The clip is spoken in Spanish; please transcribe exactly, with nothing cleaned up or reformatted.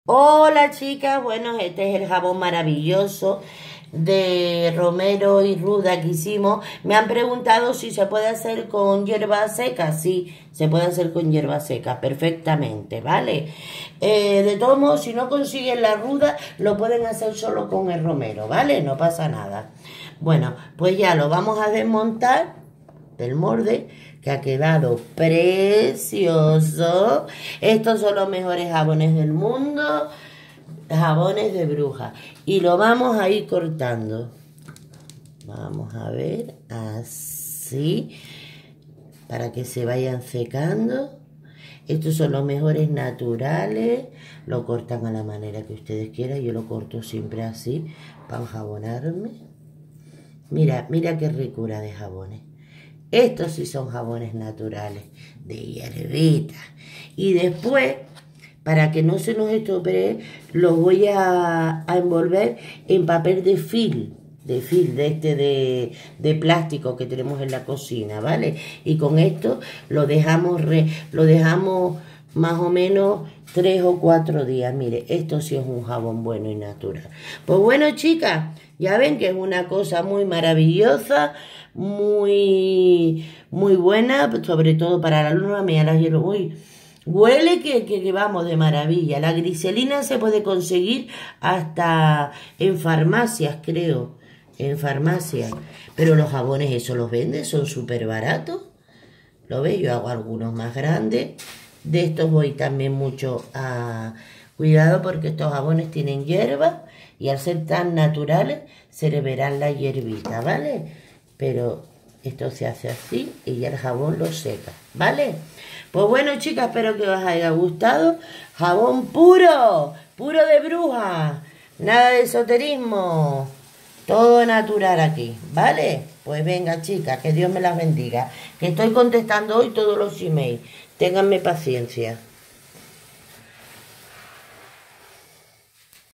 Hola chicas, bueno, este es el jabón maravilloso de romero y ruda que hicimos. Me han preguntado si se puede hacer con hierba seca. Sí, se puede hacer con hierba seca perfectamente, ¿vale? Eh, de todos modos, si no consiguen la ruda, lo pueden hacer solo con el romero, ¿vale? No pasa nada. Bueno, pues ya lo vamos a desmontar del molde, que ha quedado precioso. Estos son los mejores jabones del mundo, jabones de bruja, y lo vamos a ir cortando. Vamos a ver, así, para que se vayan secando. Estos son los mejores naturales, lo cortan a la manera que ustedes quieran. Yo lo corto siempre así para jabonarme. Mira, mira qué ricura de jabones. Estos sí son jabones naturales, de hierbita. Y después, para que no se nos estropee, los voy a, a envolver en papel de film, de film, de este de, de plástico que tenemos en la cocina, ¿vale? Y con esto lo dejamos, re, lo dejamos más o menos tres o cuatro días. Mire, esto sí es un jabón bueno y natural. Pues bueno, chicas, ya ven que es una cosa muy maravillosa, muy, muy buena, sobre todo para la luna. Mira, la hielo, uy, huele que, que, que vamos de maravilla. La glicerina se puede conseguir hasta en farmacias, creo, en farmacias. Pero los jabones, eso los venden, son súper baratos. ¿Lo ves? Yo hago algunos más grandes. De estos voy también mucho a... Cuidado porque estos jabones tienen hierba y al ser tan naturales se le verán la hierbita, ¿vale? Pero esto se hace así y ya el jabón lo seca, ¿vale? Pues bueno, chicas, espero que os haya gustado. Jabón puro, puro de bruja, nada de esoterismo, todo natural aquí, ¿vale? Pues venga, chicas, que Dios me las bendiga, que estoy contestando hoy todos los emails. Ténganme paciencia.